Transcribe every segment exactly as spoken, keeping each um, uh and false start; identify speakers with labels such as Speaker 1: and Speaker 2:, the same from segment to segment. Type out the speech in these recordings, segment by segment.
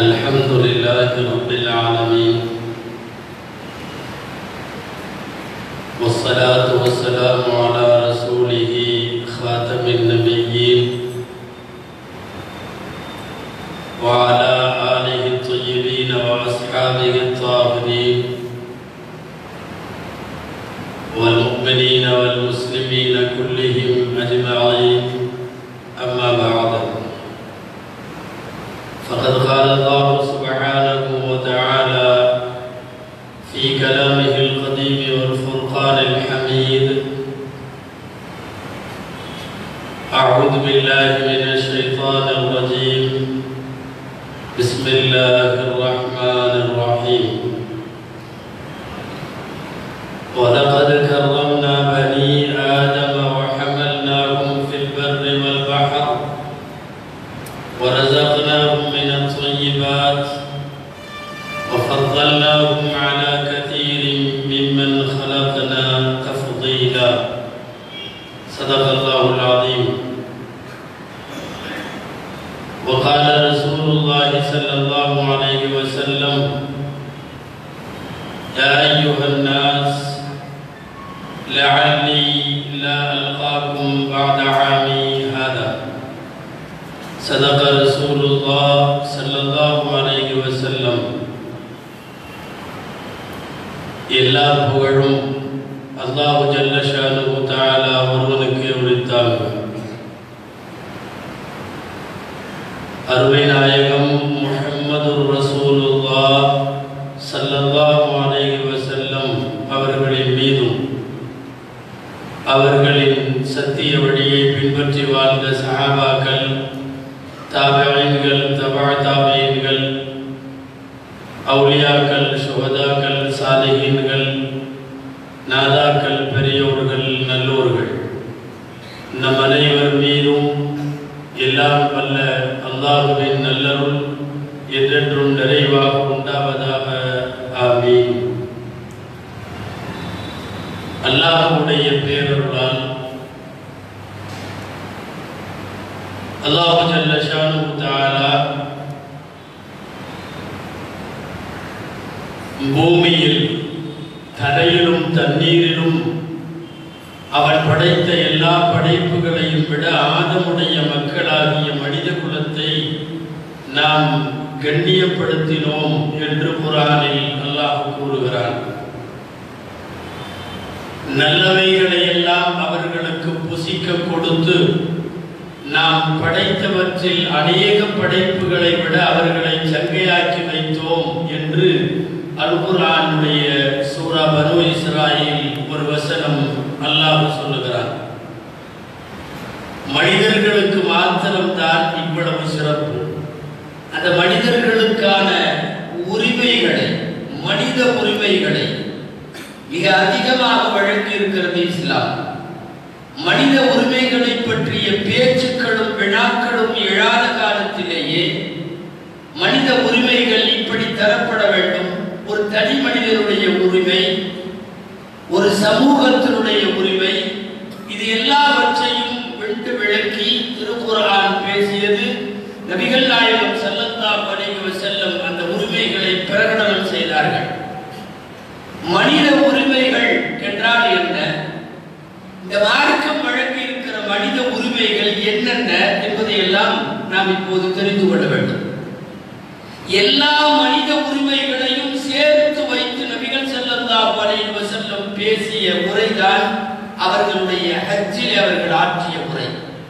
Speaker 1: الحمد لله رب العالمين والصلاة والسلام على رسوله خاتم النبيين وعلى آله الطيبين وأصحابه الطاهرين والمؤمنين والمسلمين كلهم أجمعين. أما بعد، فقد قال الله سبحانه وتعالى في كلامه القديم والفرقان الحميد: أعوذ بالله من الشيطان الرجيم، بسم الله الرحمن الرحيم. ولقد كرمنا بني آدم وحملناهم في البر والبحر ورزقناهم من الطيبات وفضلناهم على كثير ممن خلقنا تفضيلا. صدق الله العظيم. وقال رسول الله صلى الله عليه وسلم: يا أيها الناس لعلي لا ألقاكم بعد عامي هذا. صدق رسول الله صلى الله عليه وسلم. எல்லா புகழும் அல்லாஹ் ஜல்ல ஷானுஹு தஆலா ஒருவனுக்கே உரித்தாகும். அருமை நாயகம் முஹம்மதுர் ரசூலுல்லாஹ் ஸல்லல்லாஹு அலைஹி வஸல்லம் அவர்களின் மீதும் அவர்களின் சத்திய வழியை பின்பற்றி வாழ்ந்த சஹாபாக்கள், தாபிஈன்கள், தபா தாபிஈன்கள், அவுலியாக்கள், சுஹதாக்கள், சாலிஹீன்கள், நாதாக்கள், பெரியோர்கள், நல்லோர்கள் நம் அனைவர் மீதும் எல்லாம் வல்ல அல்லாஹுவின் நல்லருள் என்றென்றும் நிறைவாக உண்டாவதாக. ஆமீன். அல்லாஹ்வுடைய பேரருளால் அல்லாஹ் ஜல்ல ஷானுஹு தஆலா பூமியில் தரையிலும் தண்ணீரிலும் அவன் படைத்த எல்லா படைப்புகளையும் விட ஆதமுடைய மக்களாகிய மனித குலத்தை நாம் கண்ணியப்படுத்தினோம் என்று குர்ஆனில் அல்லாஹ் கூறுகிறான். நல்லவைகளை எல்லாம் அவர்களுக்கு புசிக்க கொடுத்து நாம் படைத்தவற்றில் அநேக படைப்புகளை விட அவர்களை சங்கையாக்கி வைத்தோம் என்று அல்-குர்ஆனுடைய சூரா பனு இஸ்ராயில் ஒரு வசனம் அல்லாஹ் சொல்லுகிறான். மனிதர்களுக்கு மாத்திரம்தான் இவ்வளவு சிறப்பு. அந்த மனிதர்களுக்கான உரிமைகளை, மனித உரிமைகளை மிக அதிகமாக வழங்கி இருக்கிறது இஸ்லாம். மனித உரிமைகளை பற்றிய பேச்சுக்களும் வினாக்களும் எழாத காலத்திலேயே மனித உரிமைகள் இப்படி தரப்பட வேண்டும். ஒரு தனி மனிதனுடைய உரிமை, ஒரு சமூகத்தினுடைய உரிமை, இது எல்லாவற்றையும் விட்டு விளக்கி திருக்குர்ஆன் பேசியது. நபிகள் நாயகம் ஸல்லல்லாஹு அலைஹி வஸல்லம் அந்த உரிமைகளை பிரகடனம் செய்தார்கள். மனித உரிமைகள் என்றால் என்ன? இந்த மார்க்கம் வழங்கி இருக்கிற மனித உரிமைகள் என்னென்ன என்பதை எல்லாம் நாம் இப்போது தெரிந்து கொள்ள வேண்டும். எல்லா மனித உரிமைகளையும் சேர்த்து வைத்து நபிகள் ஸல்லல்லாஹு அலைஹி வஸல்லம் பேசிய உரைதான் அவர்களுடைய ஹஜ்ஜில் அவர்கள் ஆற்றிய உரை.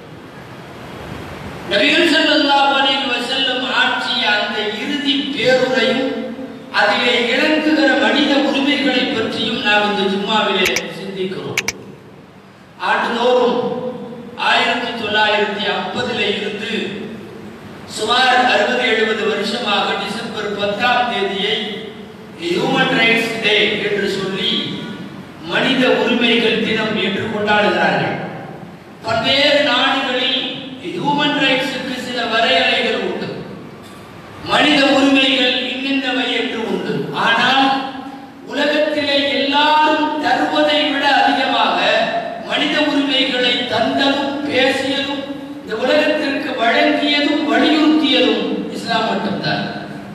Speaker 1: நபிகள் ஸல்லல்லாஹு அலைஹி வஸல்லம் ஆற்றிய அந்த இறுதி பேருரையும் அதிலே இறங்குகிற மனித உரிமைகளை பற்றியும் நாம் இந்த ஜும்மாவிலே சிந்திக்கிறோம். ஆண்டுதோறும் ஆயிரத்தி தொள்ளாயிரத்தி ஐம்பதிலே இருந்து சுமார் அறுபது எழுபது வருஷமாக டிசம்பர் பத்தாம் தேதியை ஹியூமன் ரைட்ஸ் டே என்று சொல்லி மனித உரிமைகள் தினம் என்று கொண்டாடுகிறார்கள். பல்வேறு நாடுகளில் ஹியூமன் ரைட்ஸுக்கு சில வரையறைகள் உண்டு. மனித உரிமைகள் இன்னின்னவை என்று உண்டு. ஆனால் உலகத்திலே எல்லாரும் தருவதை விட அதிகமாக மனித உரிமைகளை தந்ததும் பேசியதும் இந்த உலகத்திற்கு வழங்கியதும் வலியுறுத்தியதும் இஸ்லாம் மட்டும்தான்.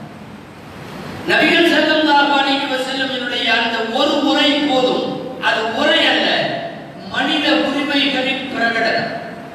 Speaker 1: நபிகள் ஸல்லல்லாஹு அலைஹி வஸல்லம் என்னுடைய அந்த ஒரு உரை போதும். அது உரை அல்ல, மனித உரிமைகளின் பிரகடனம்.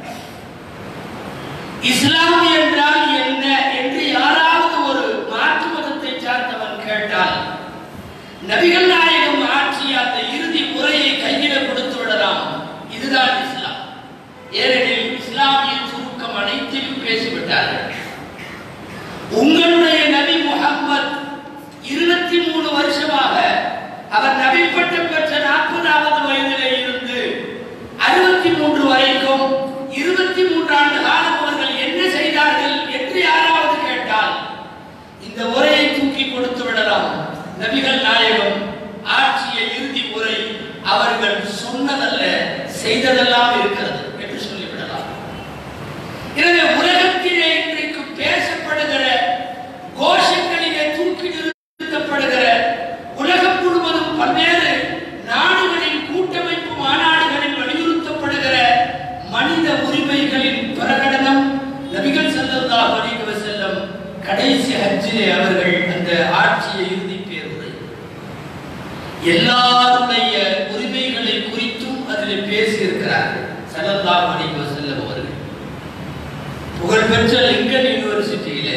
Speaker 1: இஸ்லாம் என்றால் என்ன என்று யாராவது ஒரு மாற்று மதத்தை சார்ந்தவன் கேட்டால் நபிகள் நாயகம் ஆட்சிய அந்த இறுதி உரையை கையில கொடுத்து விடலாம். இதுதான் இஸ்லாம். ஏனெனில் இஸ்லாமிய சுருக்கம் அனைத்தையும் பேசிவிட்டார்கள். உங்களுடைய நபி முஹம்மத் இருபத்தி மூணு வருஷமாக அவர் நபி பட்டம் பெற்ற நாற்பதாவது வயதிலே இருந்து அறுபத்தி மூன்று வரைக்கும் இருபத்தி மூன்று ஆண்டு காலம் அவர்கள் என்ன செய்தார்கள் என்று யாராவது கேட்டால் இந்த உரையை தூக்கி கொடுத்து விடலாம். நபிகள் நாயகம் ஆட்சிய இறுதி உரை அவர்கள் சொன்னதல்ல, செய்ததெல்லாம் இருக்கிறது என்று சொல்லிவிடலாம். எனவே உலகத்திலே இன்றைக்கு பேசப்படுகிற கோஷங்களிலே தூக்கி நிறுத்தப்படுகிற உலகம் முழுவதும் பல்வேறு நாடுகளின் கூட்டமைப்பு மாநாடுகளில் வலியுறுத்தப்படுகிற மனித உரிமைகளின் பிரகடனம் நபிகள் ஸல்லல்லாஹு அலைஹி வஸல்லம் கடைசி ஹஜ்ஜிலே அவர்கள் அந்த ஆட்சிய இறுதி பேருரை எல்லாருடைய உரிமைகளை குறித்தும் அதில் பேசியிருக்கிறார்கள் ஸல்லல்லாஹு அலைஹி வஸல்லம் அவர்கள். புகழ்பெற்ற லிங்கன் யூனிவர்சிட்டியிலே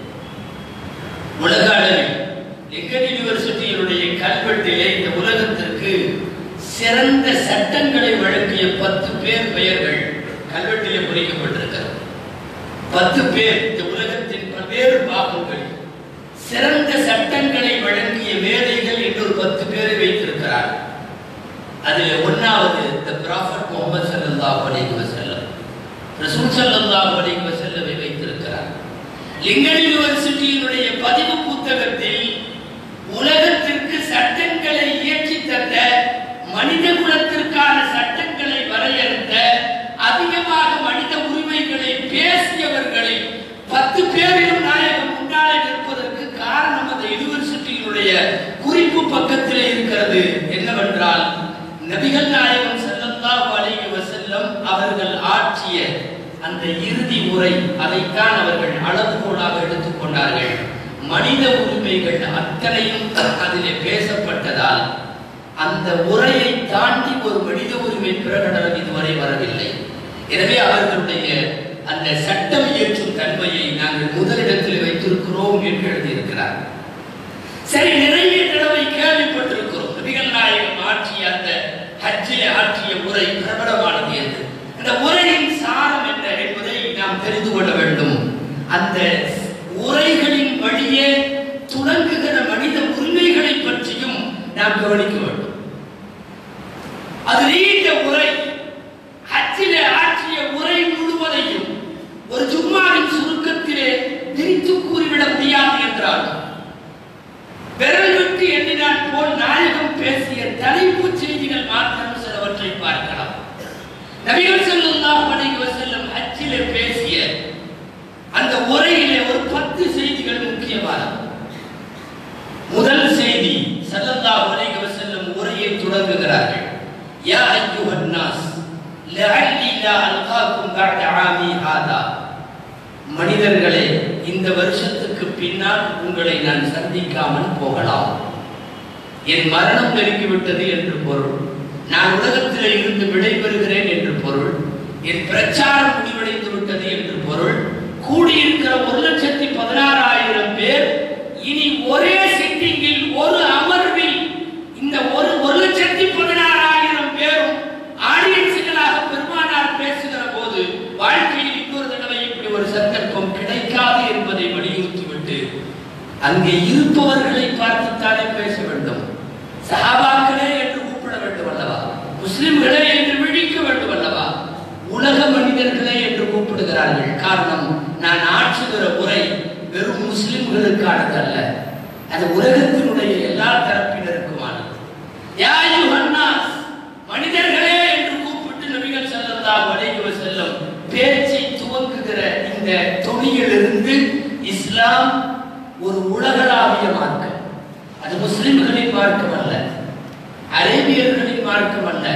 Speaker 1: உலக அளவில் லிங்கன் யூனிவர்சிட்டியினுடைய கல்வெட்டிலே இந்த உலகத்திற்கு சிறந்த சட்டங்களை வழங்கிய பத்து பேர் பெயர்கள் கல்வெட்டிலே பொறிக்கப்பட்டிருக்கிறது. பத்து பேர் இந்த உலகத்தின் பல்வேறு பாகங்கள் சிறந்த சட்டங்களை வழங்கிய மேதைகள் என்று ஒரு பத்து பேரை வைத்திருக்கிறார். அதில் ஒன்னாவது தி ப்ராஃபட் முஹம்மது ஸல்லல்லாஹு அலைஹி வஸல்லம், ரசூல் ஸல்லல்லாஹு அலைஹி வஸல்லமை வைத்திருக்கிறார். லிங்கன் யூனிவர்சிட்டியினுடைய பதிவு புத்தகத்தில் உலகத்திற்கு சட்டங்களை இயற்றி தந்த, மனித குலத்திற்கான சட்டங்களை வரையறுத்த, அதிகமாக மனித உரிமைகளை பேசியவர்களை பத்து பேரிலும் நாயகம் முன்னாலே நிற்பதற்கு காரணம் அந்த யூனிவர்சிட்டியினுடைய குறிப்பு பக்கத்திலே இருக்கிறது. என்னவென்றால் நபிகள் நாயகம் ஸல்லல்லாஹு அலைஹி வஸல்லம் அவர்கள் ஆற்றிய அந்த இறுதி உரை, அதைத்தான் அவர்கள் அளவுகோலாக எடுத்துக்கொண்டார்கள். மனித உரிமைகள் அத்தனையும் அதிலே பேசப்பட்டதால் அந்த உரையை தாண்டி ஒரு மனித உரிமை பிரகடனம் இதுவரை வரவில்லை. எனவே அவர்களுடைய அந்த சட்டம் இயற்றும் தன்மையை நாங்கள் முதலிடத்தில் வைத்திருக்கிறோம் என்று எழுதியிருக்கிறார். சரி, நிறைய தடவை கேள்விப்பட்டிருக்கிறோம் நபிகள் நாயகம் ஆற்றிய அந்த ஹஜ்ஜிலே ஆற்றிய உரை பிரபலமானது என்று. அந்த உரையின் சாரம் என்ன என்பதை நாம் தெரிந்து கொள்ள வேண்டும். அந்த உரைகளின் வழியே துணங்குகிற மனித உரிமைகளை பற்றியும் நாம் கவனிக்க வேண்டும். அது நீண்ட உரை. ஹஜ்ஜிலே ஆற்றிய உரை முழுவதையும் ஒரு ஜும்மாவின் சுருக்கத்திலே பிரித்து கூறிவிட முடியாது என்றால் விரல் விட்டு எண்ணினால் போல் நாயகம் பேசிய தலைப்புச் செய்திகள் மாத்திரம் சிலவற்றை பார்க்கலாம். நபிகள் ஸல்லல்லாஹு அலைஹி வஸல்லம் ஹஜ்ஜிலே பேசிய அந்த உரையிலே ஒரு பத்து செய்திகள் முக்கியமானது. முதல் செய்தி, ஸல்லல்லாஹு அலைஹி வஸல்லம் உரையை தொடங்குகிறார்கள். யா அய்யுஹன் நாஸ் லஅல்லி லா அல்காக்கும் பஅத ஆமி ஹாதா. மனிதர்களே, இந்த வருஷத்துக்கு பின்னால் உங்களை நான் சந்திக்காமல் போகலாம். என் மரணம் நெருங்கிவிட்டது என்று பொருள். நான் உலகத்திலே இருந்து விடைபெறுகிறேன் என்று பொருள். என் பிரச்சாரம் முடிவடைந்து விட்டது என்று பொருள். கூடியிருக்கிற ஒரு லட்சத்தி பதினாறாயிரம் பேர் இனி ஒரே சிட்டிங்கில் ஒரு அமர்வில் இந்த ஒரு ஒரு லட்சத்தி பதினாறாயிரம் பேரும் ஆடியன்ஸுகளாக பெருமானார் பேசுகிற போது வாழ்க்கையில் இன்னொரு தடவை இப்படி ஒரு சந்தர்ப்பம் கிடைக்காது என்பதை வலியுறுத்திவிட்டு அங்கே இருப்பவர்களை பார்த்துத்தானே பேச வேண்டும். சஹாபாக்களே என்று கூப்பிட வேண்டும் அல்லவா? முஸ்லிம்களே என்று விழிக்க வேண்டும் அல்லவா? உலக மனிதர்களே என்று கூப்பிடுகிறார்கள். காரணம், நான் ஆற்றுகிற உரை வெறும் முஸ்லிம்களுக்கானதல்ல, அது உலகத்தினுடைய எல்லா தரப்பினருக்குமானது. யா அய்யுஹன் நாஸ், மனிதர்களே என்று கூப்பிட்டு நபிகள் ஸல்லல்லாஹு அலைஹி வஸல்லம் பேச்சை துவங்குகிற இந்த தொனியிலிருந்து இஸ்லாம் ஒரு உலகளாவிய மார்க்கம். அது முஸ்லிம்களின் மார்க்கம் அல்ல, அரேபியர்களின் மார்க்கம் அல்ல,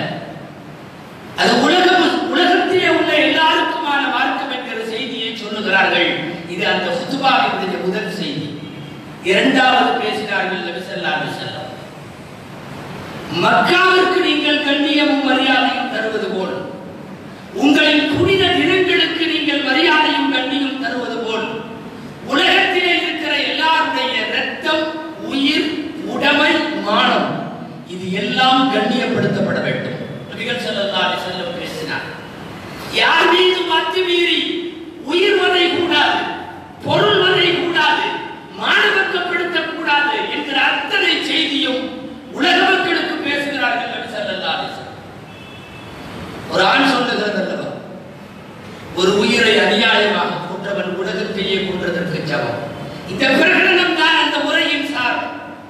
Speaker 1: அது உலகம் உலகத்திலே உள்ள எல்லாருக்குமான மார்க்கம் என்கிற செய்தியை சொல்லுகிறார்கள். இது அந்த ஹுத்பாவினுடைய முதல் செய்தி. இரண்டாவது பேசினார்கள் நபி ஸல்லல்லாஹு அலைஹி வஸல்லம், மக்காவிற்கு நீங்கள் கண்ணியமும் மரியாதையும் தருவது போல், உங்களின் புனித தினங்களுக்கு நீங்கள் மரியாதையும் கண்ணியம் தருவது போல், உலகத்திலே இருக்கிற எல்லாருடைய இரத்தம், உயிர், உடைமை, மானம் இது எல்லாம் கண்ணியப்படுத்தப்பட வேண்டும். நபிகள் ஸல்லல்லாஹு அலைஹி வஸல்லம் பேசினார். யார் மீது அத்துமீறி உயிர் வதை கூடாது, பொருள் வதை கூடாது, மானவக்கப்படுத்தக் கூடாது என்கிற அத்தனை செய்தியும் உலக மக்களுக்கு பேசுகிறார்கள் நபி ஸல்லல்லாஹு அலைஹி வஸல்லம். ஒரு ஆண் சொல்லுகிறது அல்லவா, ஒரு உயிரை அநியாயமாக கொன்றவன் உலகத்தையே கொன்றதற்கு சமம். இந்த பிரகடனம் தான் அந்த முறையின் சார்.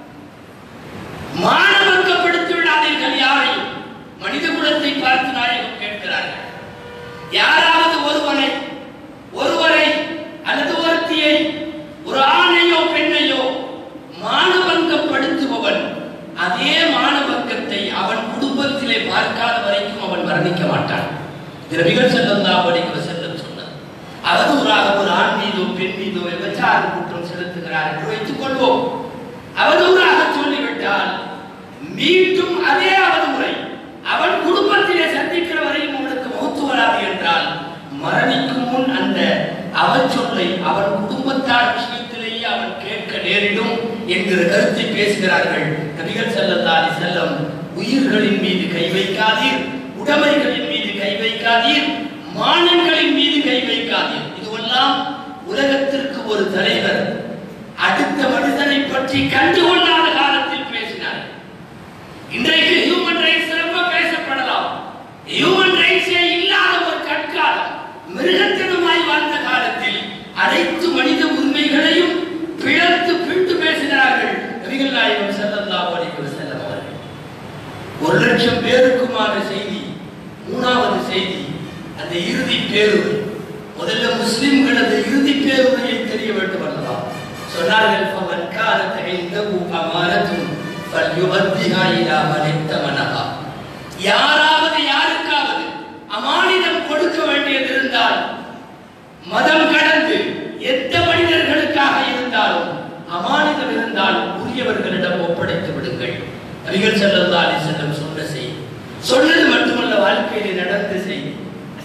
Speaker 1: மானவக்கப்படுத்தி விடாதீர்கள் யாரையும். மனித குலத்தை பார்த்து நாயகம் கேட்கிறார்கள், யாராவது ஒருவனை ஒருவரை அல்லது ஒருத்தியை, ஒரு ஆணையோ பெண்ணையோ மானவங்கப்படுத்துபவன் அதே மானவங்கத்தை அவன் குடும்பத்திலே பார்க்காத வரைக்கும் அவன் மரணிக்க மாட்டான். நபிகள் ஸல்லல்லாஹு அலைஹி வஸல்லம் சொன்னார். அவதூறாக ஒரு ஆண் மீதோ பெண் மீதோ விபச்சார குற்றம் செலுத்துகிறார் என்று வைத்துக் கொள்வோம். அவதூறாக சொல்லிவிட்டால் மீண்டும் அதே அவதூறை அவன் குடும்பத்திலே சந்திக்கிற வரையும் அவனுக்கு மௌத்து வராது என்றால் மரணிக்கும் முன் அந்த அவச்சொல்லை அவன் குடும்பத்தார் விஷயத்திலேயே அவன் கேட்க நேரிடும் என்கிற கருத்தை பேசுகிறார்கள் நபிகள் ஸல்லல்லாஹு அலைஹி வஸல்லம். உயிர்களின் மீது கை வைக்காதீர், உடைமைகளின் மீது கை வைக்காதீர், மானங்களின் மீது கை வைக்காதீர். இதுவெல்லாம் உலகத்திற்கு ஒரு தலைவர் அடுத்த மனிதனை பற்றி கண்டுகொள்ளாத காலத்தில் பேசினார். இன்றைக்கு ஹியூமன் ரைட்ஸ் ரொம்ப பேசப்படலாம். ஹியூமன் ரைட்ஸே இல்லாத ஒரு கற்காலம், மிருகத்தனமாய் வாழ்ந்த காலத்தில் அனைத்து மனித உரிமைகளையும் பிளந்து பிட்டு பேசுகிறார்கள் நபிகள் நாயகம் ஸல்லல்லாஹு அலைஹி வஸல்லம் அவர்கள். ஒரு லட்சம் பேருக்குமான செய்தி. மூணாவது செய்தி அந்த இறுதி பேருரை. முதல்ல முஸ்லிம்களது இறுதி பேருரையை தெரிய வேண்டும் அல்லவா? சொன்னார்கள், ஃபமன் கானத் இன்தஹு அமானத்துன் ஃபல்யுஅத்திஹா இலா மன் இத்தமனஹா. யாராவது யாருக்காவது அமானிதம் கொடுக்க வேண்டியது இருந்தால், மதம் கடந்து எந்த மனிதர்களுக்காக இருந்தாலும் அமானிதம் இருந்தாலும் உரியவர்களிடம் ஒப்படைத்து விடுங்கள். நபிகள் ஸல்லல்லாஹு அலைஹி வஸல்லம் சொன்ன செய்தி. சொன்னது மட்டுமல்ல, வாழ்க்கையில் நடந்த செய்தி.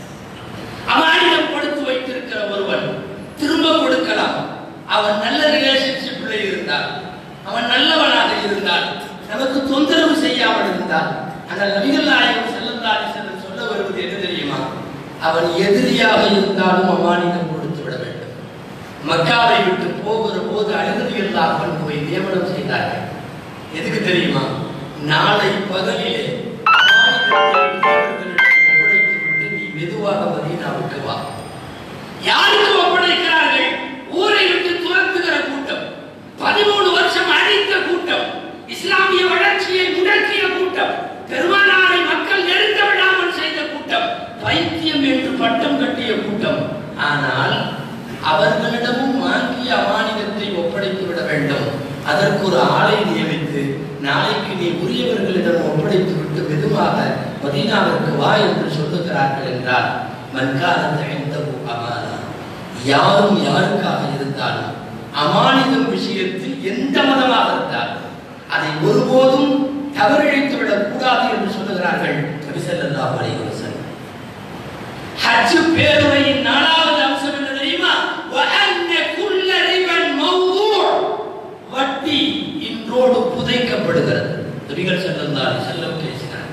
Speaker 1: அமானிதம் கொடுத்து வைத்திருக்கிற ஒருவன் திரும்ப கொடுக்கலாம். அவன் நல்ல ரிலேஷன்ஷிப்ல இருந்தால், அவன் நல்லவனாக இருந்தால், நமக்கு தொந்தரவு செய்யாமல் இருந்தால், ஆனால் நபிகள் நாயகம் ஸல்லல்லாஹு அலைஹி வஸல்லம் சொல்ல வருவது என்ன தெரியுமா? அவன் எதிரியாக இருந்தாலும் அமானிதம் கொடுத்து விட வேண்டும். மக்காவை விட்டு போகிற போது அழுகதியெல்லாம் போய் நியமனம் செய்தார்கள். எதுக்கு தெரியுமா? நாளை பகலிலே அமானிதத்தை ஒப்படைத்து விட்டு நீ மெதுவாக மதீனாவுக்கு வா. யாருக்கு ஒப்படைக்கிறார்கள்? ஊரை விட்டு துரத்துகிற கூட்டம், பதிமூணு வருஷம் அழித்த கூட்டம், இஸ்லாமிய வளர்ச்சியை முடக்கிய கூட்டம், பெருமானாரை மக்கள் நெருங்க விடாமல் செய்த கூட்டம், பைத்தியம் என்று பட்டம் கட்டிய கூட்டம். ஆனால் அவர்களிடமும் வாங்கிய அமானிதத்தை ஒப்படைத்து விட வேண்டும். அதற்கு ஒரு ஆளை நியமித்து நாளைக்கு நீ உரியவர்களிடம் ஒப்படைத்து விட்டு மெதுவாக மதீனாவிற்கு வா என்று சொல்லுகிறார்கள் என்றால், மன்கானத் இன்தஹு அமானா. யாரும் யாருக்காக இருந்தாலும் அமானிதம் விஷயத்தில் எந்த மதமாக இருந்தாலும் அதை ஒருபோதும் தவறிழைத்து விடக் கூடாது என்று சொல்லுகிறார்கள் நபி ஸல்லல்லாஹு அலைஹி வஸல்லம். ஹஜ் பேருரையின் நாலாவது அம்சம் என்ன தெரியுமா? வஅன்ன குல்ல ரிபன் மவ்தூ. வட்டி இன்றோடு புதைக்கப்படுகிறது. நபிகள் ஸல்லல்லாஹு அலைஹி வஸல்லம் பேசினார்.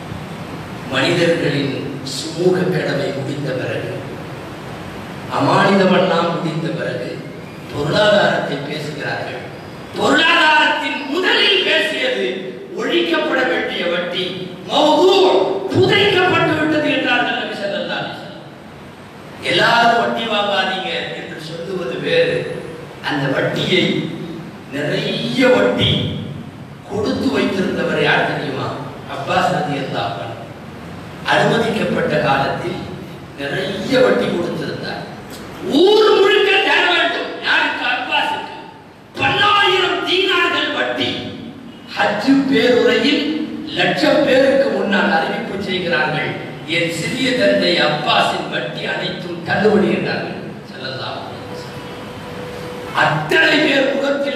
Speaker 1: மனிதர்களின் சமூக கடமை முடிந்த பிறகு, அமானிதமெல்லாம் முடிந்த பிறகு பொருளாதாரத்தை பேசுகிறார்கள். பொருளாதாரத்தின் முதலில் பேசியது ஒழிக்கப்பட வேண்டிய வட்டி. மவ்தூ, புதைக்கப்பட்டு விட்டது என்றார்கள் நபி ஸல்லல்லாஹு அலைஹி வஸல்லம். எல்லாரும் வட்டி வாங்காதீங்க என்று சொல்லுவது வேறு. அந்த வட்டியை நிறைய வட்டி கொடுத்து வைத்திருந்தவர் யார் தெரியுமா? அப்பாஸ் ரலியல்லாஹு அன்ஹு. அனுமதிக்கப்பட்ட காலத்தில் நிறைய வட்டி கொடுத்திருந்தார். ஊர் முழுக்க தர வேண்டும். யாருக்கு? அப்பாஸுக்கு. பல்லாயிரம் தீனார்கள் வட்டி. ஹஜ் பேருரையில் லட்சம் பேருக்கு முன்னால் அறிவிப்பு செய்கிறார்கள், என் சிறிய தந்தை அப்பாஸின் வட்டி அனைத்தும் தள்ளுபடி என்றார்கள் ஸல்லல்லாஹு அலைஹி வஸல்லம். அத்தனை பேர் முகத்திலும் ஒரு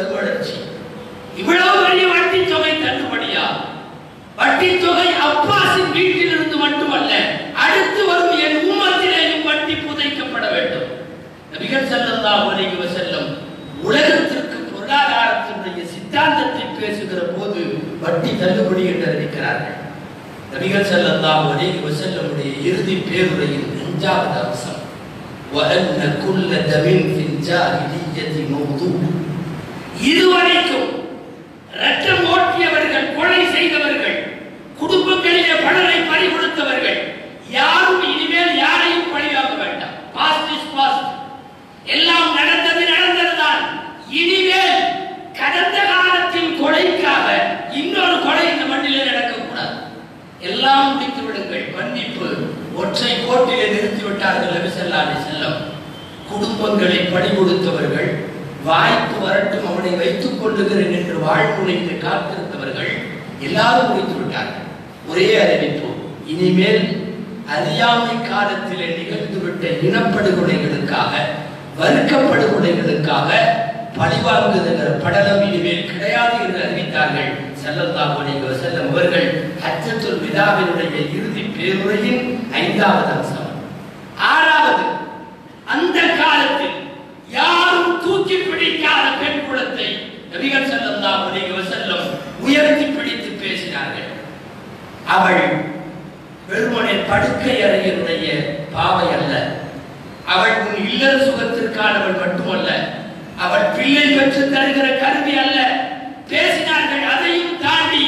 Speaker 1: மறுமலர்ச்சி. இவ்வளவு பெரிய வட்டி தொகை தள்ளுபடியா? வட்டி தொகை அப்பாஸின் வீட்டிலிருந்து மட்டுமல்ல, அடுத்து வரும் என் உம்மத்திலேயும் வட்டி புதைக்கப்பட வேண்டும். நபிகள் ஸல்லல்லாஹு அலைஹி வஸல்லம் உலகத்திற்கு பொருளாதாரத்தினுடைய சித்தாந்தத்தை பேசுகிற போது வட்டி தள்ளுபடி என்று அறிவிக்கிறார்கள். நபிகள் ஸல்லல்லாஹு அலைஹி வஸல்லமுடைய இறுதி பேருரையின் அஞ்சாவது அம்சம், وَأَنَّ كُلَّ دَمٍ فِي الْجَاهِلِيَّةِ مَوْضُوعٌ. இதுவரைக்கும் ரத்தம் ஓட்டியவர்கள், கொலை செய்தவர்கள், குடும்பங்களிலே பணரை பறிகொடுத்தவர்கள் யாரும் இனிமேல் யாரையும் பழிவாங்க வேண்டாம். Past is past. எல்லாம் நடந்தது நடந்ததுதான். இனிமேல் கடந்த காலத்தின் கொலைக்காக இன்னொரு கொலை இந்த மண்ணிலே நடக்கக்கூடாது. எல்லாம் முடித்து விடுங்கள். மன்னிப்பு ஒற்றை கோட்டிலே நிறுத்திவிட்டார்கள் நபி ஸல்லல்லாஹு அலைஹி வஸல்லம். குடும்பங்களை பழி கொடுத்தவர்கள், வாய்ப்பு வரட்டும் அவனை வைத்துக் கொள்ளுகிறேன் என்று வாழ்முனைந்து காத்திருந்தவர்கள் எல்லாரும் முடித்து விட்டார்கள். ஒரே அறிவிப்பு, இனிமேல் அறியாமை காலத்திலே நிகழ்ந்துவிட்ட இனப்படுகொலைகளுக்காக, வர்க்கப்படுகொலைகளுக்காக பழிவாங்குகிற படலம் இனிமேல் கிடையாது என்று அறிவித்தார்கள் ஸல்லல்லாஹு அலைஹி வஸல்லம் அவர்கள். ஹஜ்ஜத்துல் விதாவினுடைய இறுதி பேருரையின் ஐந்தாவது அம்சம். ஆறாவது, அந்த காலத்தில் யாரும் தூக்கி பிடிக்காத பெண் குலத்தை நபிகள் ஸல்லல்லாஹு அலைஹி வஸல்லம் உயர்த்தி பிடித்து பேசினார்கள். அவள் வெறுமனே படுக்கை அறையினுடைய பாவை அல்ல, அவள் உன் இல்லற சுகத்திற்கானவள் மட்டுமல்ல, அவள் பிள்ளை பெற்று தருகிற கருவி அல்ல. பேசினார்கள் அதையும் தாண்டி,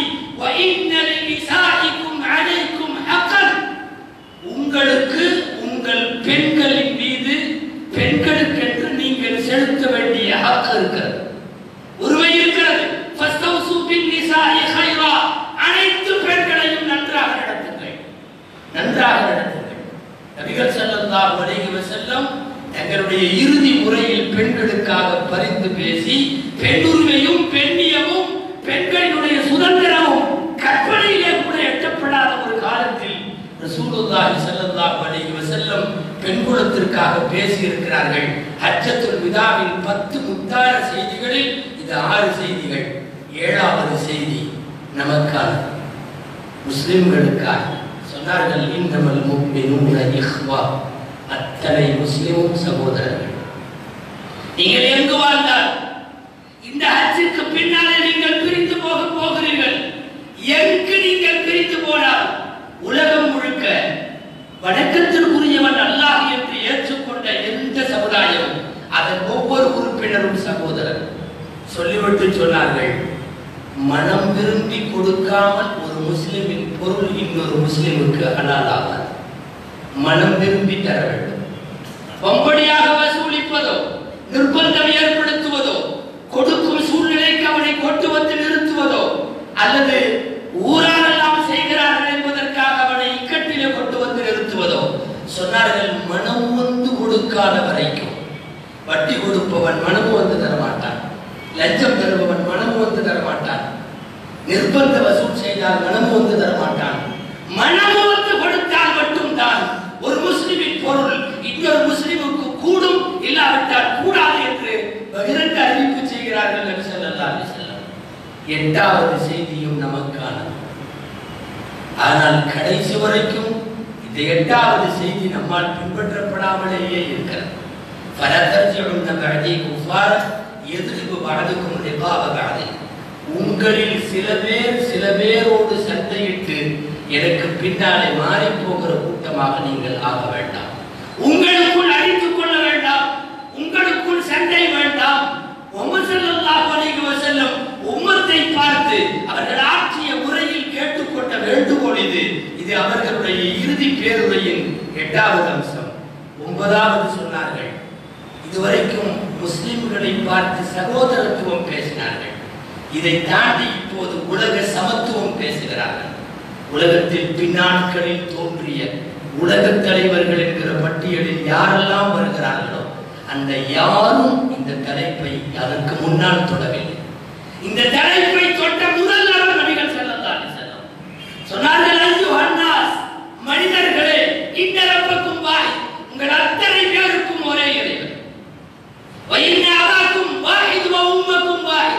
Speaker 1: உங்களுக்கு உங்கள் பெண்களின் மீது பெண்களுக்கென்று நீங்கள் செலுத்த வேண்டிய ஹக் இருக்கிறது, உரிமை இருக்கிறது. அனைத்து பெண்களையும் நன்றாக நடத்துங்கள், நன்றாக நடத்துங்கள். நபிகள் ஸல்லல்லாஹு அலைஹி வஸல்லம் தங்களுடைய இறுதி முறையில் பெண்களுக்காக பரிந்து பேசி, பெண்ணுரிமையும் பெண்ணியமும் பெண்களினுடைய சுதந்திரமும் கற்பனையிலே கூட எட்டப்படாத ஒரு காலத்தில் ரசூலுல்லாஹி ஸல்லல்லாஹு அலைஹி வஸல்லம் பெண்குலத்திற்காக பேசி இருக்கிறார்கள். ஹஜ்ஜத்துல் விதாவின் பத்து முத்தான செய்திகளில் இது ஆறு செய்திகள். ஏழாவது செய்தி நமக்கான, முஸ்லிம்களுக்காக. சொன்னார்கள், இன்னமல் முஃமினூன இஹ்வா, அத்தனை முஸ்லிமும் சகோதரர்கள். நீங்கள் எங்கு வாழ்ந்தால் இந்த ஹஜ்ஜுக்கு பின்னாலே நீங்கள் பிரிந்து போக போகிறீர்கள். எங்கு நீங்கள் பிரிந்து போனால் உலகம் முழுக்க வணக்கத்திற்குரியவன் அல்லாஹ் என்று ஏற்றுக்கொண்ட எந்த சமுதாயம் அதன் ஒவ்வொரு உறுப்பினரும் சகோதரர். சொல்லிவிட்டு சொன்னார்கள், மனம் விரும்பி கொடுக்காமல் ஒரு முஸ்லிமின் பொருள் இன்னொரு முஸ்லிமுக்கு ஹலால் ஆகாது. மனம் விரும்பி தர வேண்டும். வம்படியாக வசூலிப்பதோ, நிர்பந்தம் ஏற்படுத்துவதோ, கொடுக்கும் சூழ்நிலைக்கு அவனை கொண்டு வந்து நிறுத்துவதோ, அல்லது ஊராரெல்லாம் செய்கிறார்கள் என்பதற்காக அவனை இக்கட்டிலே கொண்டு வந்து நிறுத்துவதோ, சொன்னார்கள் மனம் வந்து கொடுக்காத வரைக்கும். வட்டி கொடுப்பவன் மனமு வந்து தரமாட்டான், லஞ்சம் தருபவன் மனமு வந்து தரமாட்டான், நிர்பந்த வசூல் செய்தால் மனமு வந்து தரமாட்டான். மனமு வந்து கொடுத்தால் மட்டும்தான் ஒரு முஸ்லிமின் பொருள் இன்னொரு முஸ்லிமுக்கு கூடும், இல்லாவிட்டால் கூடாது என்று பகிரங்க அறிவிப்பு செய்கிறார்கள் நபி ஸல்லல்லாஹு அலைஹி வஸல்லம். எட்டாவது செய்தியும் நமக்கானது. ஆனால் கடைசி வரைக்கும் இந்த எட்டாவது செய்தி நம்மால் பின்பற்றப்படாமலேயே இருக்கிறது. உங்களில் சில பேர் சில பேரோடு சண்டையிட்டு எனக்கு பின்னாலே மாறி போகிற கூட்டமாக நீங்கள் ஆக வேண்டாம். உங்களுக்குள் அடித்துக் கொள்ள வேண்டாம், உங்களுக்குள் சண்டை வேண்டாம். முஹம்மது ஸல்லல்லாஹு அலைஹி வஸல்லம் உம்மத்தை பார்த்து அவர்கள் ஆற்றிய முறையில் கேட்டுக்கொண்ட வேண்டுகோள் இது. இது அவர்களுடைய இறுதி பேருரையின் எட்டாவது அம்சம். ஒன்பதாவது சொன்னார்கள், இதுவரைக்கும் முஸ்லிம்களை பார்த்து சகோதரத்துவம் பேசினார்கள். இதை தாண்டி இப்போது உலக சமத்துவம் பேசுகிறார்கள். உலகத்தில் பின்னாட்களில் தோன்றிய உலக தலைவர்கள் என்கிற பட்டியலில் யாரெல்லாம் வருகிறார்களோ அந்த யாரும் இந்த தலைப்பை அதற்கு முன்னால் தொடவில்லை. இந்த தலைப்பை தொட்ட முதல் நபர் நபிகள் ஸல்லல்லாஹு அலைஹி வஸல்லம் சொன்னார்கள், அய்யுஹன்னாஸ், மனிதர்களே, இன்ன ரப்பக்கும் வாஹித், உங்கள் அத்தனை பேருக்கும் ஒரே இறைவன். வ இன்ன அபாக்கும் வாஹித் வ உம்மக்கும் வாஹித்,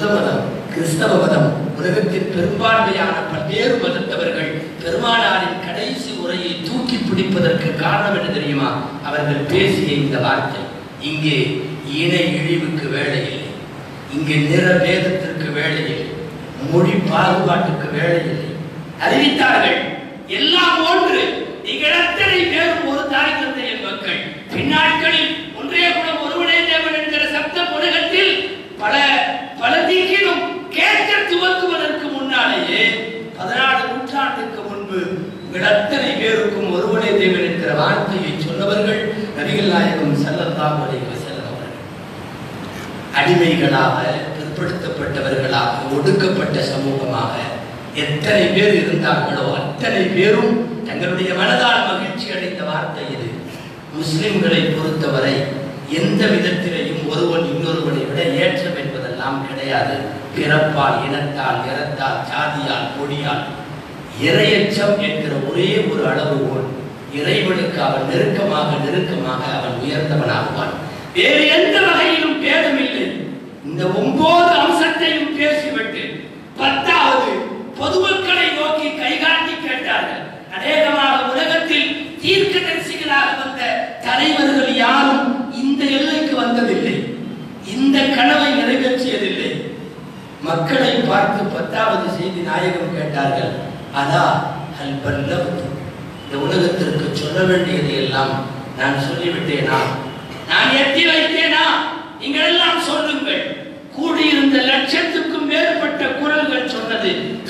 Speaker 1: மதம், கிறிஸ்தவ மதம், உலகத்தின் பெரும்பான்மையான பல்வேறு மதத்தவர்கள் பெருமானாரின் கடைசி உரையை தூக்கி பிடிப்பதற்கு காரணம் என்ன தெரியுமா? அவர்கள் பேசிய இந்த வார்த்தை, இங்கே இணை இழிவுக்கு வேலை இல்லை, இங்கே நிற பேதத்திற்கு வேலை இல்லை, மொழி பாகுபாட்டுக்கு வேலை இல்லை. அறிவித்தார்கள், எல்லாம் ஒன்று, நீங்கள் அத்தனை பேரும் ஒரு தாய் தந்தையின் மக்கள். பின்னாட்களில் ஒன்றே குலம் ஒருவனே தேவன் என்கிற சப்த புலகத்தில் பல பல திக்கிலும் கேட்க துவக்குவதற்கு முன்னாலேயே பதினாறு நூற்றாண்டுக்கு முன்பு உங்கள் அத்தனை பேருக்கும் ஒருவனே தேவன் என்கிற வார்த்தையை சொன்னவர்கள் நபிகள் நாயகம் ஸல்லல்லாஹு அலைஹி வஸல்லம் அவர்கள். அடிமைகளாக, பிற்படுத்தப்பட்டவர்களாக, ஒடுக்கப்பட்ட சமூகமாக எத்தனை பேர் இருந்தார்களோ அத்தனை பேரும் தங்களுடைய மனதால் மகிழ்ச்சி அடைந்த வார்த்தை இது. முஸ்லிம்களை பொறுத்தவரை எந்த விதத்திலையும் ஒருவன் இன்னொருவனை விட ஏற்றம் என்பதெல்லாம் கிடையாது. பிறப்பால், இனத்தால், இறத்தால், சாதியால், கொடியால், இறையச்சம் என்கிற ஒரே ஒரு அளவுகோல். இறைவனுக்கு அவன் நெருக்கமாக நெருக்கமாக அவன் உயர்ந்தவனாகுவான். வேறு எந்த வகையிலும் பேதம் இல்லை. இந்த ஒன்பது அம்சத்தையும் பேசிவிட்டு பத்தாவது பொதுமக்களை நோக்கி கைகாட்டி கேட்டார்கள். அநேகமாக உலகத்தில் தீர்க்கதரிசிகளாக வந்த தலைவர்கள் யாரும் இந்த எல்லைக்கு வந்ததில்லை, இந்த கனவை நிறைவேற்றியதில்லை. மக்களை பார்த்து பத்தாவது செய்தி நாயகம் கேட்டார்கள், அதா அல் பல்லவ்து, இந்த உலகத்திற்கு சொல்ல வேண்டியதை எல்லாம் நான் சொல்லிவிட்டேனா, நான் எத்தி வைத்தேனா, நீங்கள் எல்லாம் சொல்லுங்கள். கூடியிருந்த லட்சத்துக்கும் மேற்பட்ட குரல்கள் சொன்னது,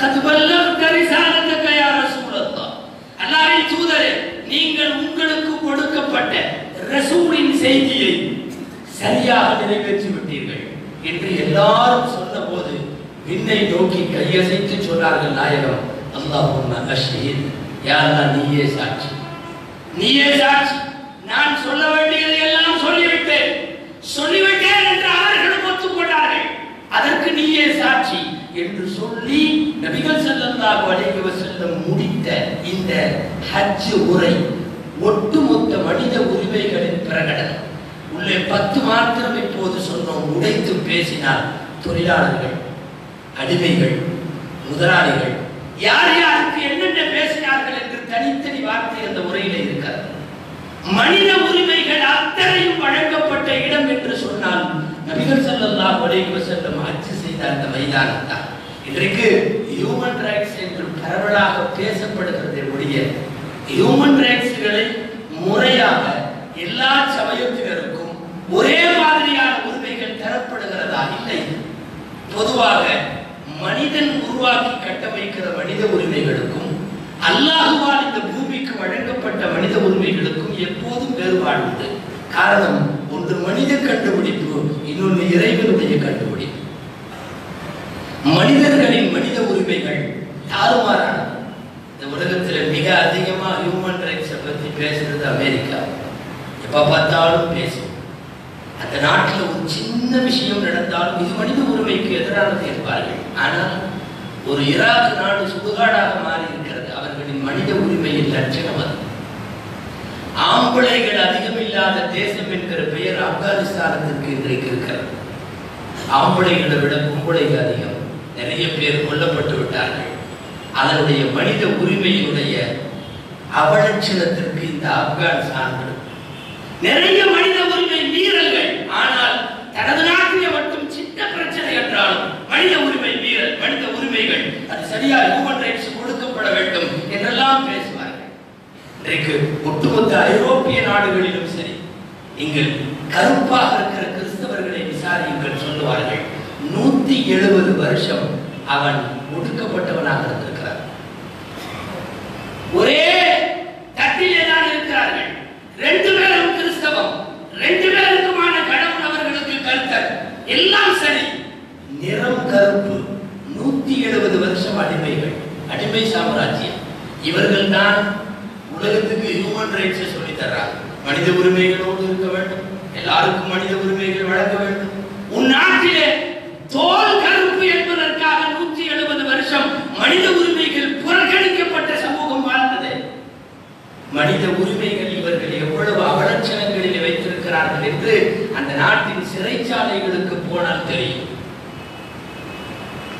Speaker 1: அல்லாஹ்வின் தூதரே, நீங்கள் உங்களுக்கு கொடுக்கப்பட்ட ரசூலின் செய்தியை சரியாக நிறைவேற்றி விட்டீர்கள் என்று எல்லாரும் சொன்ன போது விண்ணை நோக்கி கையசைத்து சொன்னார்கள் நாயகம், அல்லாஹும்ம அஷ்ஹித், யா அல்லாஹ் நீயே சாட்சி, நீயே சாட்சி, நான் சொல்ல வேண்டியதை எல்லாம் சொல்லிவிட்டேன், சொல்லிவிட்டேன் என்று அவர்களும் ஒத்துக்கொண்டார்கள், அதற்கு நீயே சாட்சி என்று சொல்லி நபிகள் ஸல்லல்லாஹு அலைஹி வஸல்லம் முடித்த இந்த ஹஜ் உரை ஒட்டுமொத்த மனித உரிமைகளின் பிரகடனம். உள்ளே பத்து மாத்திரம் இப்போது சொன்னோம். உடைத்து பேசினார் தொழிலாளர்கள், அடிமைகள், முதலாளிகள், யார் யாருக்கு என்னென்ன பேசினார்கள் என்று தனித்தனி வார்த்தை அந்த உரையில இருக்கிறது. மனித உரிமைகள் அத்தனையும் வழங்கப்பட்ட இடம் என்று சொன்னால் நபிகள் ஸல்லல்லாஹு அலைஹி வஸல்லம் ஹஜ் செய்த அந்த மைதானம் தான். இன்றைக்கு ஹியூமன் ரைட்ஸ் என்று பரவலாக பேசப்படுகிறதை ஒழிய ஹியூமன் ரைட்ஸ்களை முறையாக எல்லா சமயத்தினருக்கும் ஒரே மாதிரியான உரிமைகள் தரப்படுகிறதா? இல்லை. பொதுவாக மனிதன் உருவாக்கி கட்டமைக்கிற மனித உரிமைகளுக்கும் அல்லாஹ்வால் இந்த பூமிக்கு வழங்கப்பட்ட மனித உரிமைகளுக்கும் எப்போதும் வேறுபாடு உண்டு. காரணம், ஒன்று மனித கண்டுபிடிப்பு, இன்னொன்று இறைவனுடைய கண்டுபிடிப்பு. மனிதர்களின் மனித உரிமைகள் தாறுமாறானது. இந்த உலகத்தில் மிக அதிகமா ஹியூமன் ரைட்ஸை பற்றி பேசுறது அமெரிக்கா. எப்ப பார்த்தாலும் பேசும். அந்த நாட்டில் ஒரு சின்ன விஷயம் நடந்தாலும் இது மனித உரிமைக்கு எதிரானது என்பார்கள். ஆனால் ஒரு ஈராக் நாடு சுடுகாடாக மாறி இருக்கிறது. அவர்களின் மனித உரிமையின் லட்சணம் அது. ஆம்பளைகள் அதிகம் இல்லாத தேசம் என்கிற பெயர் ஆப்கானிஸ்தானத்திற்கு இன்றைக்கு இருக்கிறது. ஆம்பளைகளை விட பொம்பளைகள் அதிகம். நிறைய பேர் கொல்லப்பட்டு விட்டார்கள். அதனுடைய மனித உரிமையினுடைய அவலட்சணத்திற்கு இந்த ஆப்கான் சான்று. நிறைய மனித உரிமை மீறல்கள், ஆனால் தனது நாட்டிலே மட்டும் சின்ன பிரச்சனை என்றாலும் மனித உரிமை மீறல், மனித உரிமைகள் அது சரியா ஹியூமன் ரைட்ஸ் கொடுக்கப்பட வேண்டும் என்றெல்லாம் பேசுவார்கள். இன்றைக்கு ஒட்டுமொத்த ஐரோப்பிய நாடுகளிலும் சரி, நீங்கள் கருப்பாக இருக்கிற கிறிஸ்தவர்களை விசாரியுங்கள், சொல்லுவார்கள் நூத்தி எழுபது வருஷம் அவன் ஒடுக்கப்பட்டவனாக இருந்திருக்கிறார். ஒரே தட்டிலே தான் இருக்கிறார்கள். ரெண்டு பேரும் கிறிஸ்தவம், ரெண்டு பேருக்குமான கடவுள் அவர்களுக்கு கருத்தர், எல்லாம் சரி. நிறம் கருப்பு, நூத்தி எழுபது வருஷம் அடிமைகள், அடிமை சாம்ராஜ்யம். இவர்கள் தான் உலகத்துக்கு ஹியூமன் ரைட்ஸ் சொல்லி தர்றாங்க. மனித உரிமைகளோடு இருக்க வேண்டும், எல்லாருக்கும் மனித உரிமைகள் வழங்க வேண்டும். உன் நாட்டிலே தோல் கருப்பு என்பதற்காக நூற்றி எழுபது வருஷம் மனித உரிமைகள் புறக்கணிக்கப்பட்ட சமூகம் வாழ்ந்தது. மனித உரிமைகள் இவர்கள் எவ்வளவு அவலட்சணங்களில் வைத்திருக்கிறார்கள் என்று அந்த நாட்டின் சிறைச்சாலைகளுக்கு போனால் தெரியும்.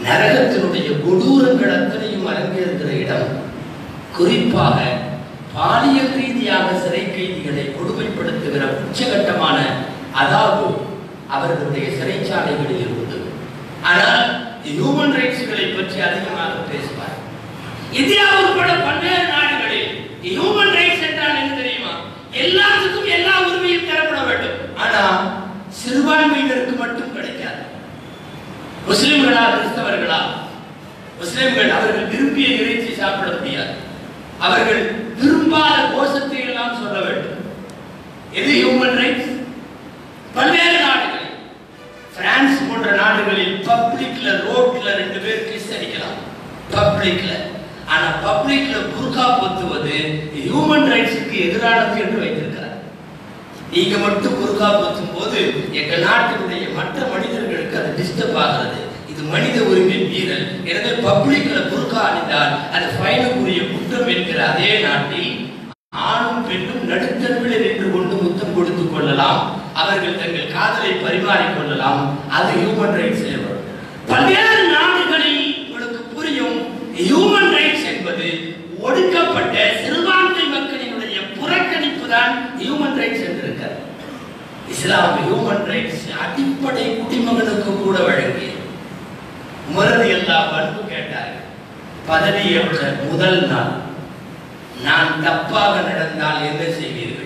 Speaker 1: நரகத்தினுடைய கொடூரங்கள் அத்தனையும் அரங்கேறுகிற இடம். குறிப்பாக பாலியல் ரீதியாக சிறை கைதிகளை கொடுமைப்படுத்துகிற உச்சகட்டமான அதாவது அவர்களுடைய சிறைச்சாலைகளில் இருந்தது. ஆனால் ஹியூமன் ரைட்ஸ்களை பற்றி அதிகமாக பேசுவார். இந்தியா உட்பட பல்வேறு நாடுகளில் ஹியூமன் ரைட்ஸ் என்றால் என்ன தெரியுமா? எல்லாத்துக்கும் எல்லா உரிமையும் தரப்பட வேண்டும். ஆனா சிறுபான்மையினருக்கு மட்டும் கிடைக்காது. முஸ்லிம்களா கிறிஸ்தவர்களா? முஸ்லிம்கள் அவர்கள் விரும்பிய இறைச்சி சாப்பிட முடியாது. அவர்கள் விரும்பாத கோஷத்தை எல்லாம் சொல்ல வேண்டும். எது ஹியூமன் ரைட்ஸ்? பல்வேறு நாடுகளில், பிரான்ஸ் போன்ற நாடுகளில் பப்ளிக்ல ரோட்ல ரெண்டு பேர் கிஸ் அடிக்கலாம் பப்ளிக்ல. ஆனா பப்ளிக்ல புர்கா பொத்துவது ஹியூமன் ரைட்ஸுக்கு எதிரானது என்று வைத்திருக்கிறார். நீங்க மட்டும் புர்கா பொத்தும் போது எங்க நாட்டினுடைய மற்ற மனிதர்களுக்கு அது டிஸ்டர்ப் ஆகிறது. இது மனித உரிமை மீறல். எனவே பப்ளிக்ல புர்கா அணிந்தால் அது ஃபைனுக்குரிய குற்றம் என்கிற அதே நாட்டில் ஆணும் பெண்ணும் நடுத்தரவில் நின்று கொண்டு முத்தம் கொடுத்துக் கொள்ளலாம். அவர்கள் தங்கள் காதலை பரிமாறிக் கொள்ளலாம். அது ஹியூமன் ரைட்ஸ். பல்வேறு நாடுகளில் உங்களுக்கு புரியும், ஹியூமன் ரைட்ஸ் என்பது ஒடுக்கப்பட்ட சிறுபான்மை மக்களினுடைய புறக்கணிப்பு தான் ஹியூமன் ரைட்ஸ் என்று இருக்கிறது. இஸ்லாம் ஹியூமன் ரைட்ஸ் அடிப்படை குடிமகனுக்கு கூட வழங்கியது. உமரது எல்லா பண்பு கேட்டார்கள். பதவியேற்ற முதல் நாள் நான் தப்பாக நடந்தால் என்ன செய்வீர்கள்?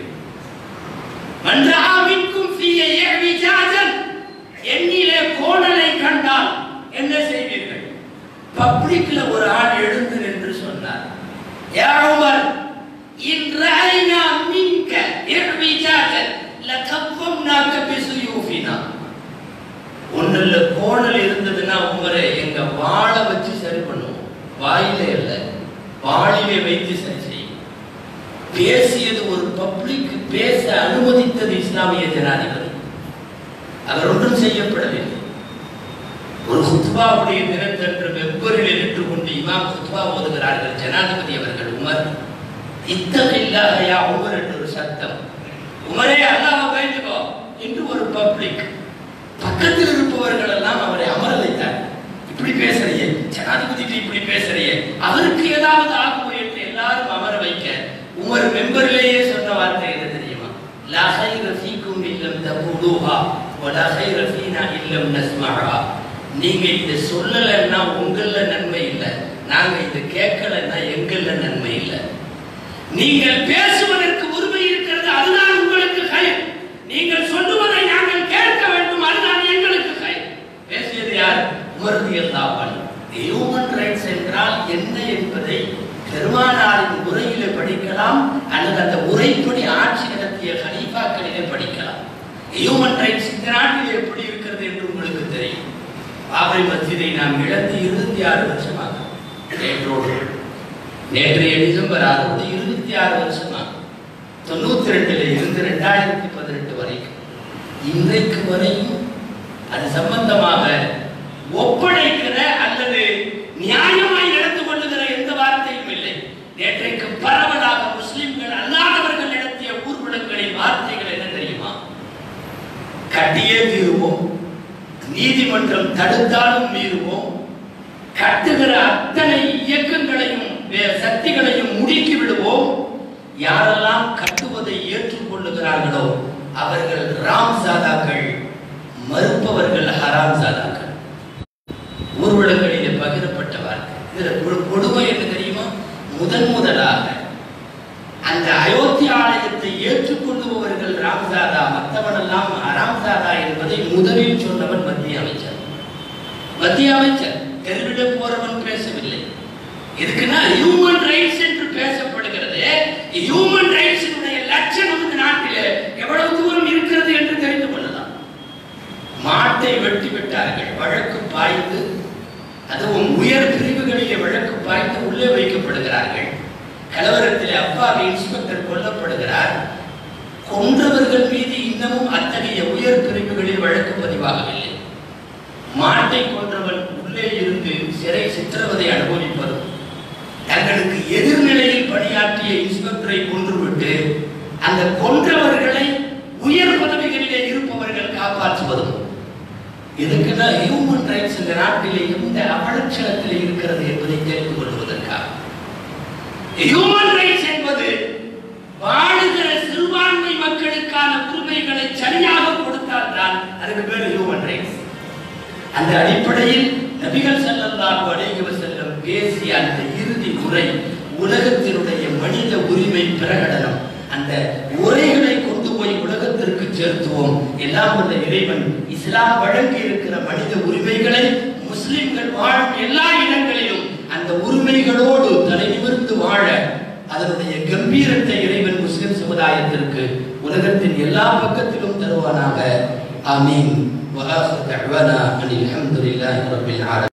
Speaker 1: என்னிலே கோணலை கண்டால் என்ன செய்வீர்கள்? பப்ளிக்ல ஒரு ஆள் எழுந்து நின்று சொன்னார், யா உமர், இன் ரஅய்னா மின்க இஹ்விஜாஜன் லகஃபம்னாக பிசுயூஃபினா. ஒண்ணுல கோணல் இருந்ததுன்னா உமரே எங்க வாளை வச்சு சரி பண்ணுவோம். வாயிலே இல்ல, வாளிலே வைத்து சரி செய்யும். பேசியது ஒரு பப்ளிக், பேச அனுமதித்தது இஸ்லாமிய ஜனாதிபதி. அவர் ஒன்றும் செய்யப்படவில்லை. ஒரு குத்பாவுடைய தினத்தன்று வெப்பரில் நின்று கொண்டு இமாம் குத்பா ஓதுகிறார்கள். ஜனாதிபதி அவர்கள் உமர், இத்தகையில்லாத யா உமர் என்று ஒரு சத்தம். உமரே அல்லாஹ்வை பயந்துக்கோ என்று ஒரு பப்ளிக். பக்கத்தில் இருப்பவர்கள் எல்லாம் அவரை அமர வைத்தார். இப்படி பேசுறியே ஜனாதிபதிக்கு, இப்படி பேசுறியே, அவருக்கு ஏதாவது ஆகும் என்று எல்லாரும் அமர வைக்க உமர் மெம்பரிலேயே சொன்ன வார்த்தை என்ன தெரியுமா? லா கைர ஃபீக்கும் இல்லம் தகுலூஹா வலா கைர ஃபீனா இல்லம் நஸ்மஹா. நீங்க இத சொல்லலன்னா உங்கள நன்மை இல்லை, நாங்க இத கேட்கலன்னா எங்கள நன்மை இல்லை. நீங்கள் பேசுவதற்கு உரிமை இருக்கிறது, அதுதான் உங்களுக்கு கயிறு. நீங்கள் சொல்லுவதை நாங்கள் கேட்க வேண்டும், அதுதான் எங்களுக்கு கயிறு. பேசியது யார்? உமர் ரலியல்லாஹு அன்ஹு. ஹியூமன் ரைட்ஸ் என்றால் என்ன என்பதை பெருமானாரின் உரையிலே படிக்கலாம், அல்லது அந்த உரைப்படி ஆட்சி நடத்திய கலீஃபாக்களிலே படிக்கலாம். ஹியூமன் ரைட்ஸ் இந்த நாட்டில் எப்படி இருக்கிறது என்று உங்களுக்கு தெரியும். பாபரி மஸ்ஜிதை நாம் இழந்து இருபத்தி ஆறு வருஷமாக நேற்றோடு நேற்றைய டிசம்பர் ஆறு இருபத்தி ஆறு வருஷமாக தொண்ணூத்தி ரெண்டுல இருந்து ரெண்டாயிரத்தி பதினெட்டு வரைக்கும் இன்றைக்கு வரையும் அது சம்பந்தமாக ஒப்படைக்கிற அல்லது நியாயமாய் நடந்து கொள்ளுகிற எந்த வார்த்தையும் இல்லை. நேற்றைக்கு பரவலாக முஸ்லிம்கள் அல்லாதவர்கள் நடத்திய ஊர்வலங்களின் வார்த்தைகள் என்ன தெரியுமா? கட்டியே தீருவோம், நீதிமன்றம் தடுத்தாலும் மீறுவோம், கட்டுகிற அத்தனை இயக்கங்களையும் சக்திகளையும் முடுக்கி விடுவோம், யாரெல்லாம் கட்டுவதை ஏற்றுக்கொள்ளுகிறார்களோ அவர்கள் ராம் சாதாக்கள், மறுப்பவர்கள் ஹராம் சாதாக்கள். ஊர்வலங்களிலே பகிரப்பட்ட வார்த்தை. இதுல கொடுமை என்ன தெரியுமா? முதன் முதலாக அந்த அயோத்தி ஆலயத்தை ஏற்றுக்கொள்ளுபவர்கள் ராம்சாதா, மற்றவனெல்லாம் அராம்சாதா என்பதை முதலில் சொன்னவன் மத்திய அமைச்சர். மத்திய அமைச்சர் தெருவிட போறவன் பேசவில்லை. இதுக்குன்னா ஹியூமன் ரைட்ஸ் என்று பேசப்படுகிறது. ஹியூமன் ரைட்ஸினுடைய லட்சணம் இந்த நாட்டிலே எவ்வளவு தூரம் இருக்கிறது என்று தெரிந்து கொள்ளலாம். மாட்டை வெட்டி விட்டார்கள், வழக்கு பாய்ந்து, அதுவும் உயர் பிரிவுகளிலே வழக்கு பாய்ந்து உள்ளே வைக்கப்படுகிறார்கள். கலவரத்தில் அப்பாவி இன்ஸ்பெக்டர் கொல்லப்படுகிறார். கொன்றவர்கள் மீது இன்னமும் அத்தகைய உயர் பிரிவுகளில் வழக்கு பதிவாகவில்லை. மாட்டை கொன்றவன் உள்ளே இருந்து சிறை சித்திரவதை அனுபவிப்பதும், தங்களுக்கு எதிர்நிலையில் பணியாற்றிய இன்ஸ்பெக்டரை கொன்றுவிட்டு அந்த கொன்றவர்களை உயர் பதவிகளிலே இருப்பவர்கள் காப்பாற்றுவதும், இதுக்குதான் ஹியூமன் ரைட்ஸ் இந்த நாட்டிலே எந்த அவலட்சணத்தில் இருக்கிறது என்பதை தெரிந்து கொள்வதற்காக. ஹியூமன் ரைட்ஸ் என்பது வாழுகிற சிறுபான்மை மக்களுக்கான உரிமைகளை சரியாக கொடுத்தால் தான் அதுக்கு பேர் ஹியூமன் ரைட்ஸ். அந்த அடிப்படையில் நபிகள் ஸல்லல்லாஹு அலைஹி வஸல்லம் பேசிய அந்த இறுதி உரை உலகத்தினுடைய மனித உரிமை பிரகடனம். அந்த உரைகளை கொண்டு போய் உலகத்திற்கு சேர்த்துவோம். எல்லாம் வல்ல இறைவன் இஸ்லாம் வழங்கி இருக்கிற மனித உரிமைகளை முஸ்லிம்கள் வாழும் எல்லா இடங்களிலும் அந்த உரிமைகளோடு தலை நிமிர்ந்து வாழ அதனுடைய கம்பீரத்தை இறைவன் முஸ்லிம் சமுதாயத்திற்கு உலகத்தின் எல்லா பக்கத்திலும் தருவானாக. ஆமீன். வஆஹிரு தஅவானா அனில் ஹம்துலில்லாஹி ரப்பில் ஆலமீன்.